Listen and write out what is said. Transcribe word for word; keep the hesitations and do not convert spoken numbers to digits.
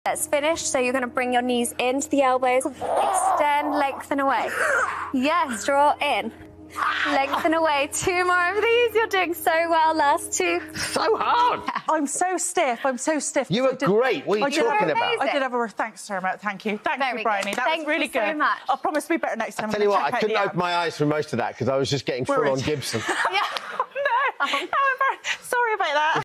That's finished, so you're going to bring your knees into the elbows, extend, lengthen away. Yes, draw in, lengthen away. Two more of these, you're doing so well. Last two. So hard. I'm so stiff, I'm so stiff. You were great. What are you talking about? I did have a thanks, Dermot. Thank you. Thank Very you, Bryony. good. That Thank was really you good. so much. I promise to be better next time. I tell you what, I couldn't open my eyes for most of that because I was just getting full on Gibson. Yeah. No, no, sorry about that.